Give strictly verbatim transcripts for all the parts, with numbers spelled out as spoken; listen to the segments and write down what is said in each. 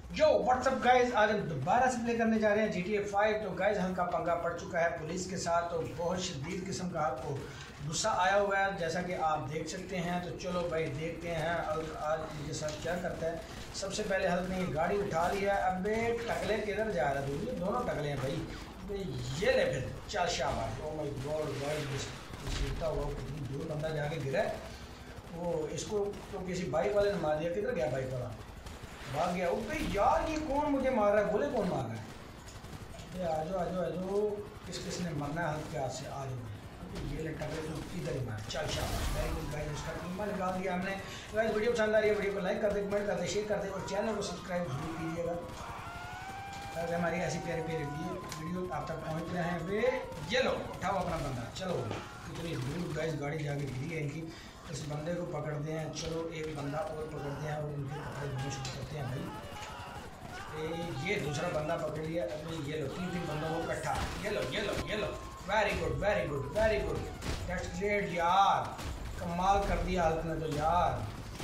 जो what's up guys, आज हम दोबारा से प्ले करने जा रहे हैं जी टी ए फाइव। तो गाइज हल्का पंगा पड़ चुका है पुलिस के साथ, तो बहुत शदीद किस्म का आपको गुस्सा आया हुआ है जैसा कि आप देख सकते हैं। तो चलो भाई देखते हैं और आज इनके साथ क्या करता है। सबसे पहले हल्क ने ये गाड़ी उठा लिया। अबे टकले किधर जा रहा है? ये दोनों टकले हैं भाई। अबे ये ले फिर चल शाबाश। ओ माय गॉड गाइज, सीखता हुआ कितनी दूर बंदा जाके गिरा है। वो इसको तो किसी बाइक वाले ने मार दिया। किधर गया बाइक वाला? भाग गया। भाई यार ये कौन मुझे मार रहा है? गोले कौन मार रहा है? अरे आ जाओ आ जाओ आ जाओ, किस किस ने मरना है हल्के हाथ से? आ जाओ। ये लटका गए तो इधर ही मार। चल शाबाश, वेरी गुड गाइस। उसका टीमा निकाल दिया हमने। गाइस वीडियो पसंद आ रही है, वीडियो को लाइक कर दे, कमेंट कर दे, शेयर कर दे और चैनल को सब्सक्राइब जरूर कीजिएगा ताकि हमारी ऐसी प्यारी प्यारी वीडियो आप तक पहुँच रहे हैं। वे ये लो उठाओ अपना बंदा। चलो कितनी दूर गाइस गाड़ी जाके गिरी है इनकी। इस बंदे को पकड़ते हैं। चलो एक बंदा और पकड़ते हैं और इनके कपड़े धोने शुरू करते हैं भाई। ए, ये दूसरा बंदा पकड़ लिया। अभी ये लो तीन तीन बंदों को इकट्ठा। ये लो ये लो ये लो, very good very good very good, that's great यार, कमाल कर दिया हल्क ने तो यार।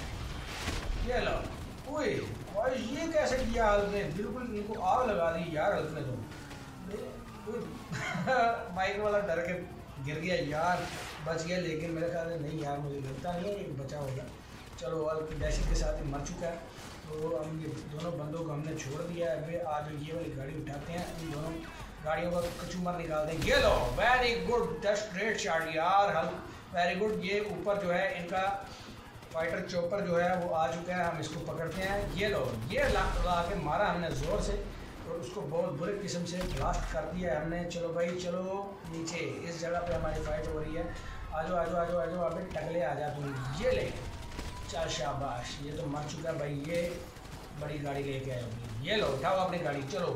ये लो। ओए और ये कैसे किया हल्क ने? बिल्कुल इनको आग लगा दी यार हल्क ने तो। बाइक वाला डर के गिर गया यार, बच गया। लेकिन मेरे ख्याल से नहीं यार, मुझे लगता नहीं है ये बचा होगा। चलो और दहशत के साथ ही मर चुका है। तो हम ये दोनों बंदों को हमने छोड़ दिया है। अभी आज ये वाली गाड़ी उठाते हैं, इन दोनों गाड़ियों का कचूमर निकाल दें। ये लो very good, that's great shot यार हल्क, वेरी गुड। ये ऊपर जो है इनका फाइटर चॉपर जो है वो आ चुका है। हम इसको पकड़ते हैं। ये लो ये ला के मारा हमने ज़ोर से और उसको बहुत बुरे किस्म से ब्लास्ट कर दिया है हमने। चलो भाई चलो नीचे, इस जगह पे हमारी फाइट हो रही है। आजो आजो आजो आजो, अबे टकले आ जा तुम। ये ले चल शाबाश, ये तो मर चुका है भाई। ये बड़ी गाड़ी लेके आए होगी। ये लो उठाओ अपनी गाड़ी। चलो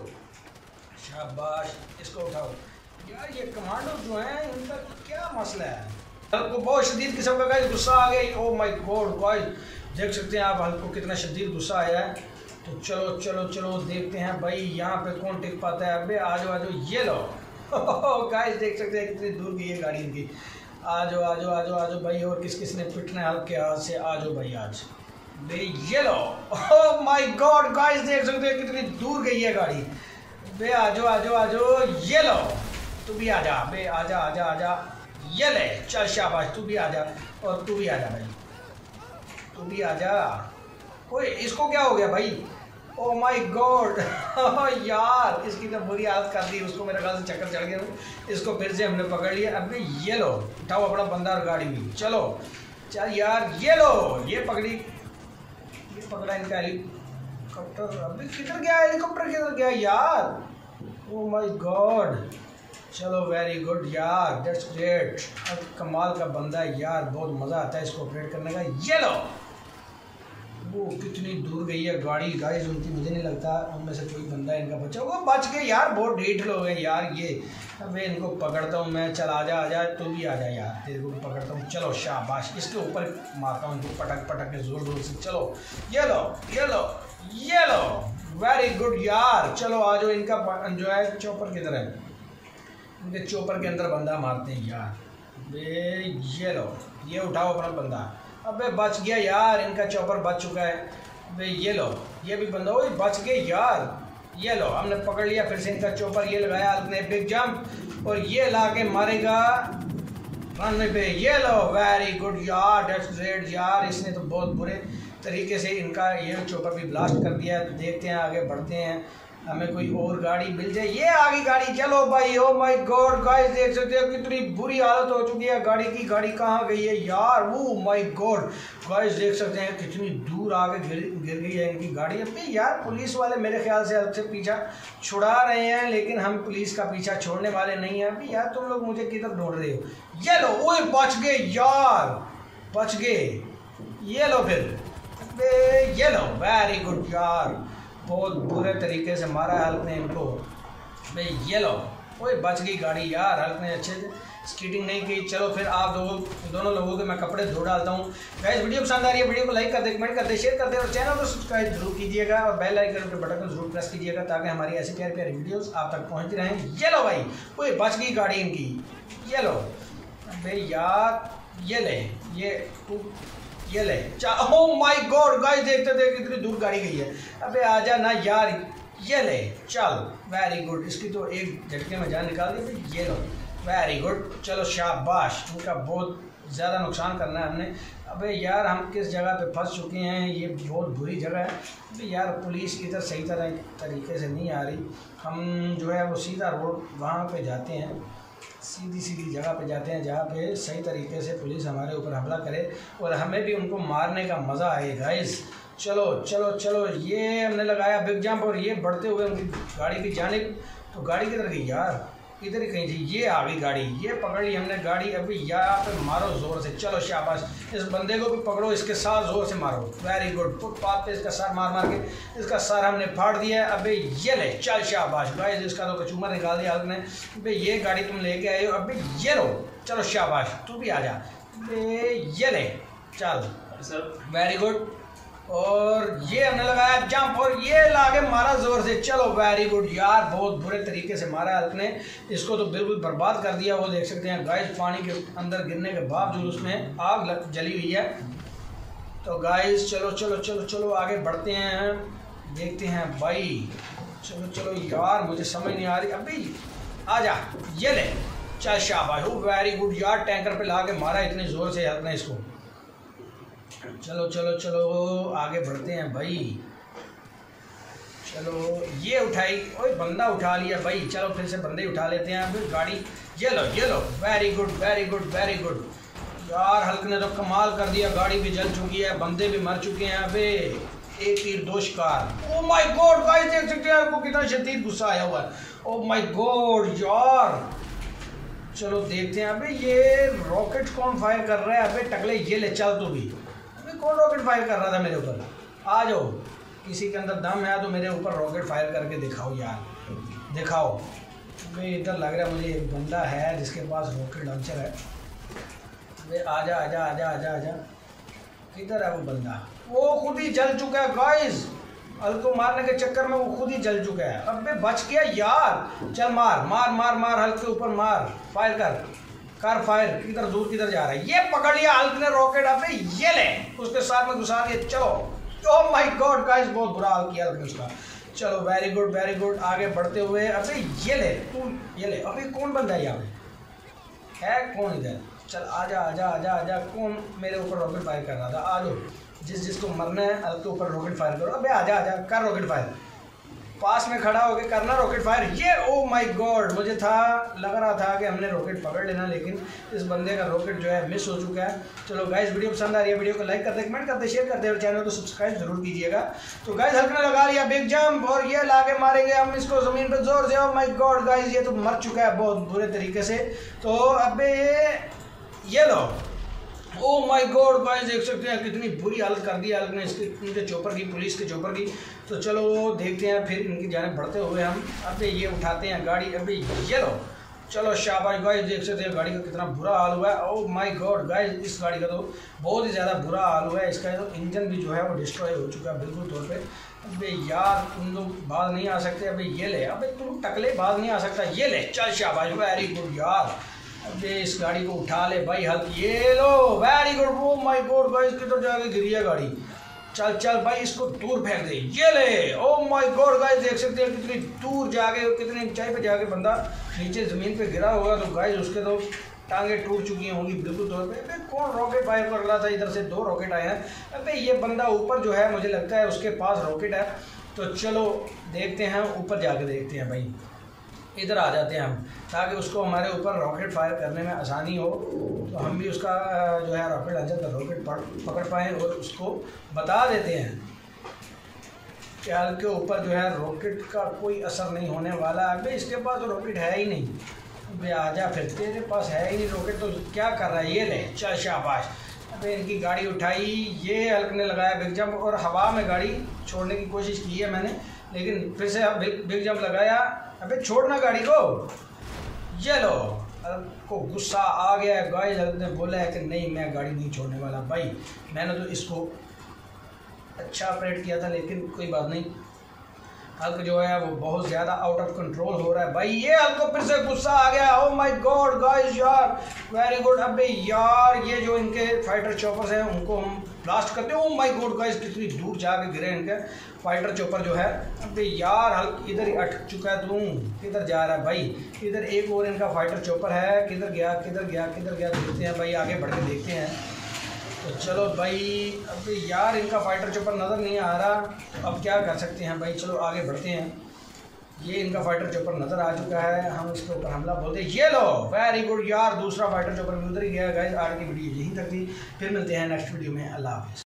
शाबाश, इसको उठाओ यार। ये कमांडो जो है इनका क्या मसला है? हल्क को बहुत शदीद किस्म का गाइस गुस्सा आ गया। ओ माय गॉड गाइस, देख सकते हैं आप हल्क को कितना शदीद गुस्सा आया है। तो चलो चलो चलो देखते हैं भाई यहाँ पे कौन टिक पाता है। अबे आ जाओ आ जाओ, ये लो गाइस देख सकते हैं कितनी दूर गई है गाड़ी इनकी। आ जाओ आ जाओ आ जाओ आ जाओ भाई। और किस किस ने पिटना है हल्क के हाथ से? आ जाओ भाई आज भाई। ये लो ओह माय गॉड गाइस, देख सकते हैं कितनी दूर गई है गाड़ी। बे आ जाओ आ जाओ आ जाओ, ये लो तू भी आ जा बे, आ जा आ जा आ जा। ये ले चल शाबाश, तू भी आ जा और तू भी आ जा भाई, तू भी आ जा। ओए इसको क्या हो गया भाई? ओ माय गॉड यार इसकी तो बुरी हालत कर दी उसको, मेरे ख्याल से चक्कर चढ़ गया। इसको फिर से हमने पकड़ लिया। अबे ये लो उठाओ अपना बंदा और गाड़ी भी। चलो चल यार, ये लो ये पकड़ी, ये पकड़ा इनका हेलीकॉप्टर। अबे किधर गया हेलीकॉप्टर? किधर गया यार? ओ माय गॉड, चलो वेरी गुड यार, दैट्स ग्रेट। अब कमाल का बंदा है यार, बहुत मज़ा आता है इसको ऑपरेट करने का। ये लो वो कितनी दूर गई है गाड़ी गाइस उनकी। मुझे नहीं लगता उनमें से कोई बंदा इनका बचा। वो बच गए यार, बहुत ढीठ लोग हैं यार ये। अबे इनको पकड़ता हूँ मैं। चल आ जा आ जा, तू भी आ जा यार, तेरे को भी पकड़ता हूँ। चलो शाबाश, इसके ऊपर मारता हूँ इनको पटक पटक के जोर जोर से। चलो ये लो ये लो ये लो, वेरी गुड यार। चलो आ जाओ, इनका जो है चॉपर किधर है? इनके चॉपर के अंदर बंदा मारते हैं यार। बे ये लो ये उठाओ अपना बंदा। अबे बच गया यार, इनका चॉपर बच चुका है। अबे ये लो ये भी बंदा। ओए बच गए यार। ये लो हमने पकड़ लिया फिर से इनका चॉपर। ये लगाया अपने बिग जंप और ये ला के मारेगा रनवे पे। ये लो वेरी गुड यार, दैट्स ग्रेट यार। इसने तो बहुत बुरे तरीके से इनका ये चॉपर भी ब्लास्ट कर दिया है। तो देखते हैं आगे बढ़ते हैं, हमें कोई और गाड़ी मिल जाए। ये आगे गाड़ी। चलो भाई, ओ माय गॉड गाइस देख सकते हो कितनी बुरी हालत हो चुकी है गाड़ी की। गाड़ी कहाँ गई है यार? ओ माय गॉड गाइस देख सकते हैं कितनी दूर आगे गिर गिर गई है इनकी गाड़ी। अभी यार पुलिस वाले मेरे ख्याल से अब से पीछा छुड़ा रहे हैं, लेकिन हम पुलिस का पीछा छोड़ने वाले नहीं हैं। अभी यार तुम लोग मुझे किधर ढूंढ रहे हो? ये लो ओए बच गए यार, बच गए। ये लो फिर ये लो वेरी गुड यार, बहुत बुरे तरीके से मारा है हल्क ने इनको। भाई ये लो ओए बच गई गाड़ी यार, हल्क ने अच्छे से स्कीटिंग नहीं की। चलो फिर आप दो दोनों लोगों के मैं कपड़े धो डालता हूँ। गाइस वीडियो पसंद आ रही है, वीडियो को लाइक कर दे, कमेंट कर दे, शेयर कर दे और चैनल को सब्सक्राइब जरूर कीजिएगा और बेल आइकन के बटन को जरूर प्रेस कीजिएगा ताकि हमारी ऐसी प्यारी प्यारी वीडियोस आप तक पहुँचती रहें। ये लो भाई ओए बच गई गाड़ी इनकी। ये लो भाई यार, ये ले ये ये ले। ओह माय गॉड गाइस, देखते थे कितनी दूर गाड़ी गई है। अबे आजा ना यार, ये ले चल, वेरी गुड। इसकी तो एक झटके में जान निकाल दी। ये लो, वेरी गुड, चलो शाबाश। इनका बहुत ज़्यादा नुकसान करना है हमने। अबे यार हम किस जगह पे फंस चुके हैं, ये बहुत बुरी जगह है। अबे यार पुलिस इधर सही तरह तरीके से नहीं आ रही। हम जो है वो सीधा रोड वहाँ पे जाते हैं, सीधी सीधी जगह पे जाते हैं जहाँ पे सही तरीके से पुलिस हमारे ऊपर हमला करे और हमें भी उनको मारने का मज़ा आए गाइस। चलो चलो चलो, ये हमने लगाया बिग जंप और ये बढ़ते हुए उनकी गाड़ी की जानिब। तो गाड़ी किधर गई यार, इधर ही कहीं थी। ये आ गई गाड़ी, ये पकड़ ली हमने गाड़ी। अभी यहाँ पे मारो ज़ोर से, चलो शाबाश। इस बंदे को भी पकड़ो, इसके साथ ज़ोर से मारो, वेरी गुड। फुटपाथ पे इसका सर मार मार के इसका सर हमने फाड़ दिया है। अबे ये ले, चल शाबाश गाइस। इसका तो कचूमर निकाल दिया हल्क ने। अबे ये गाड़ी तुम लेके आए हो, अबे ये लो, चलो शाबाश, तू भी आ जा। अबे ये ले, चल वेरी गुड। और ये हमने लगाया जंप और ये लाके मारा जोर से, चलो वेरी गुड यार। बहुत बुरे तरीके से मारा हल्क ने, इसको तो बिल्कुल बर्बाद कर दिया। वो देख सकते हैं गाइस, पानी के अंदर गिरने के बावजूद उसमें आग लग जली हुई है। तो गाइस चलो चलो चलो चलो आगे बढ़ते हैं, देखते हैं भाई। चलो चलो यार, मुझे समझ नहीं आ रही। अभी आजा, ये ले, चल शाबाश, वेरी गुड यार। टैंकर पे ला के मारा इतने ज़ोर से हल्क ने इसको। चलो चलो चलो आगे बढ़ते हैं भाई। चलो ये उठाई, ओए बंदा उठा लिया भाई। चलो फिर से बंदे उठा लेते हैं। फिर गाड़ी, ये लो ये लो, very good very good very good यार। हल्क ने तो कमाल कर दिया, गाड़ी भी जल चुकी है, बंदे भी मर चुके हैं। अबे एक तीर दो शिकार। ओह माय गॉड गाइस, देख सकते हैं आपको कितना शदीद गुस्सा आया हुआ है। ओह माय गॉड यार, चलो देखते हैं। अबे ये रॉकेट कौन फायर कर रहा है? अबे टकले ये ले, चल तू भी। कौन रॉकेट फायर कर रहा था मेरे ऊपर? आ जाओ, किसी के अंदर दम है तो मेरे ऊपर रॉकेट फायर करके दिखाओ यार, दिखाओ। भाई इधर लग रहा है मुझे एक बंदा है जिसके पास रॉकेट लॉन्चर है। भाई आजा आजा आजा आजा आजा, किधर है वो बंदा? वो खुद ही जल चुका है गाइस, हल्क को मारने के चक्कर में वो खुद ही जल चुका है। अबे बच गया यार, चल मार मार मार मार, हल्क के ऊपर मार, फायर कर कर फायर। किधर दूर किधर जा रहा है? ये पकड़ लिया हल्क ने रॉकेट। अबे ये ले, उसके साथ में घुसा दिया। चलो, ओह माय गॉड गाइस, बहुत बुरा हाल किया हल्क ने उसका। चलो वेरी गुड वेरी गुड, आगे बढ़ते हुए। अबे ये ले तू, ये ले। अबे कौन बंदा है यहाँ पे? है कौन इधर? चल आजा आजा आजा आजा। कौन मेरे ऊपर रॉकेट फायर कर रहा था? आ जाओ, जिस जिसको मरना है हल्क के ऊपर रॉकेट फायर करो। अबे आजा आजा, कर रॉकेट फायर, पास में खड़ा होके करना रॉकेट फायर। ये ओ माय गॉड, मुझे था लग रहा था कि हमने रॉकेट पकड़ लेना, लेकिन इस बंदे का रॉकेट जो है मिस हो चुका है। चलो गाइस, वीडियो पसंद आ रही है, वीडियो को लाइक करते, कमेंट करते, शेयर करते और चैनल को सब्सक्राइब जरूर कीजिएगा। तो गाइस हल्क ने लगा लिया बिग जंप और ये लाके मारेंगे हम इसको ज़मीन पर जोर से। ओ माय गॉड गाइस, ये तो मर चुका है बहुत बुरे तरीके से। तो अबे ये लो, ओह माय गॉड गाइस, देख सकते हैं कितनी बुरी हालत कर दी हल्क ने इसके, इनके चौपर की, पुलिस के चौपर की। तो चलो देखते हैं फिर इनकी जाने बढ़ते हुए हम। अबे ये उठाते हैं गाड़ी। अबे ये लो, चलो शाबाश गाइस, देख सकते हैं गाड़ी का कितना बुरा हाल हुआ है। ओह माय गॉड गाइस, इस गाड़ी का तो बहुत ही ज़्यादा बुरा हाल हुआ है। इसका तो इंजन भी जो है वो डिस्ट्रॉय हो चुका है बिल्कुल तौर पे। अबे यार तुम लोग बाहर नहीं आ सकते? अबे ये ले, अबे तुम टकले बाहर नहीं आ सकता? ये ले, चल शाबाश, वेरी गुड यार। अबे इस गाड़ी को उठा ले भाई हल्क, ये लो, very good. Oh my god guys, किधर जाके गिरी है गाड़ी? चल चल भाई, इसको दूर फेंक दे, ये ले। ओह माय गॉड गाइस, देख सकते हैं कितनी दूर जाके, कितनी ऊंचाई पे जाके बंदा नीचे ज़मीन पे गिरा होगा। तो गाइस उसके तो टांगे टूट चुकी होंगी बिल्कुल तौर पे। अबे कौन रॉकेट फायर कर रहा था? इधर से दो रॉकेट आए हैं। अबे ये बंदा ऊपर जो है, मुझे लगता है उसके पास रॉकेट है। तो चलो देखते हैं, ऊपर जाके देखते हैं भाई। इधर आ जाते हैं हम, ताकि उसको हमारे ऊपर रॉकेट फायर करने में आसानी हो, तो हम भी उसका जो है रॉकेट लॉन्चर का रॉकेट पकड़ पाएँ और उसको बता देते हैं कि हल्क के ऊपर जो है रॉकेट का कोई असर नहीं होने वाला। अबे इसके पास तो रॉकेट है ही नहीं। अबे आजा, फिर तेरे पास है ही नहीं रॉकेट, तो क्या कर रहा है? ये ले, चल शाबाश। अबे इनकी गाड़ी उठाई, ये हल्क ने लगाया बिग जंप और हवा में गाड़ी छोड़ने की कोशिश की है मैंने, लेकिन फिर से बिग बिग जंप लगाया। अबे छोड़ना गाड़ी को, ये लो। हल्क को गुस्सा आ गया है गाइस, हल्क ने बोला है कि नहीं मैं गाड़ी नहीं छोड़ने वाला। भाई मैंने तो इसको अच्छा ऑपरेट किया था, लेकिन कोई बात नहीं, हल्क जो है वो बहुत ज़्यादा आउट ऑफ कंट्रोल हो रहा है भाई। ये हल्क को फिर से गुस्सा आ गया। ओ माय गॉड गाइस यार, वेरी गुड। अबे यार ये जो इनके फाइटर चॉपर्स हैं उनको हम ब्लास्ट करते हैं। ओ माय गॉड गाइस, कितनी दूर जाके गिरे इनके फाइटर चॉपर जो है। अबे यार हल्क इधर ही अटक चुका है, तू किधर जा रहा है भाई। इधर एक और इनका फाइटर चॉपर है, किधर गया किधर गया किधर गया देखते हैं भाई, आगे बढ़ के देखते हैं। तो चलो भाई, अबे यार इनका फाइटर चॉपर नज़र नहीं आ रहा, तो अब क्या कर सकते हैं भाई, चलो आगे बढ़ते हैं। ये इनका फाइटर चॉपर नज़र आ चुका है, हम इसके ऊपर हमला बोलते हैं। ये लो, वेरी गुड यार, दूसरा फाइटर चॉपर भी उधर ही गया। गाइस आज की वीडियो यहीं तक थी, फिर मिलते हैं नेक्स्ट वीडियो में। अल्लाह हाफ़िज़।